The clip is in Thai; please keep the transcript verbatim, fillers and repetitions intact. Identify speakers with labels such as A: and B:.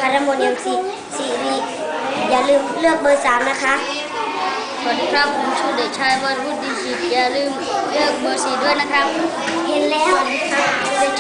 A: นะคะทั้งหมดยังสี่สี่วีอย่าลืมเลือกเบอร์สามนะคะ
B: สวัสดีครับผมชื่อเด็กชายวันวุฒิจิตอย่าลืมเลือกเบอร์สี่ด้วยนะครับ
A: เห็นแล้วสวัสดีครับ